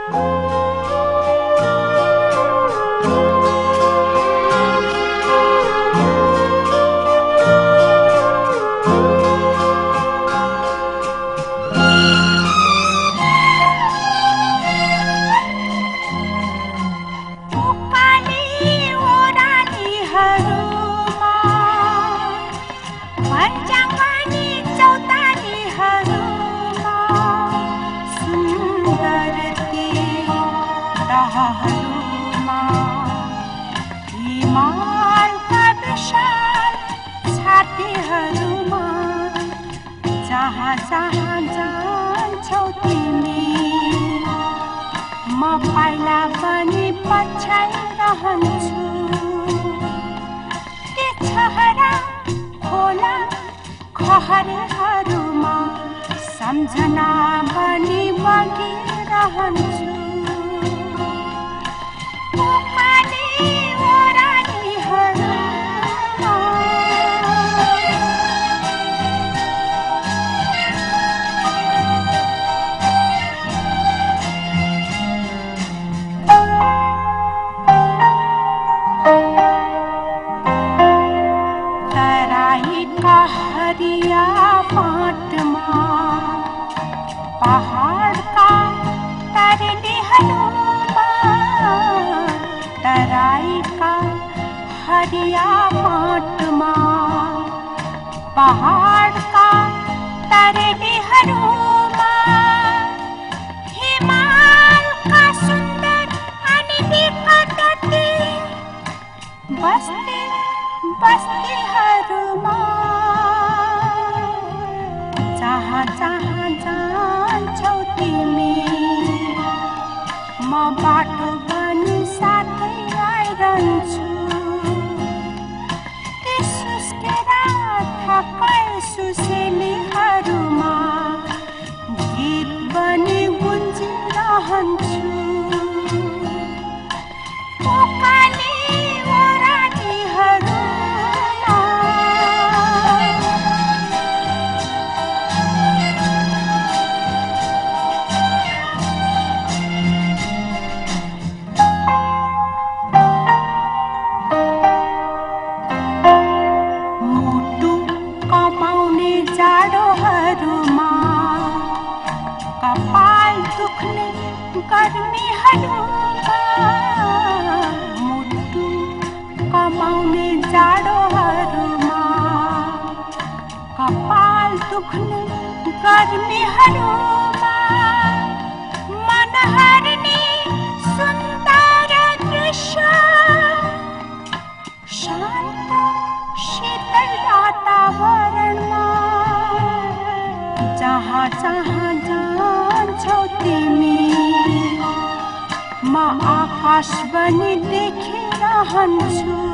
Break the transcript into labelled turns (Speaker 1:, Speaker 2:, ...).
Speaker 1: जहाँ जहाँ जान्छौ तिमी म पहिला पनि पछ्याइरहन्छु के छहरा खोला खहरहरूमा सम्झना बनी बगिरहन्छु हरिया पाटमा पहाडका तरलीहरूमा तराईका हरिया पाटमा पहाडका तरलीहरूमा हिमालका सुन्दर अनि विकटती बस्ती बस्तीहरूमा जहाँ जहाँ जान्छौ तिमी म बाटो बनी साथै आइरहन्छु ती सुस्केर थकाइ सुसेलीहरूमा गीत बनी गुन्जिरहन्छु कपाल दुख्ने गर्मीहरूमा मुटु कमाउने जाडोहरूमा कपाल दुख्ने गर्मीहरूमा मन हर्ने सुन्दर दृश्य शान्त शीतल वातावरणमा जहाँ जहाँ जान्छौ तिमी म आकाश बनी देखिरहन्छु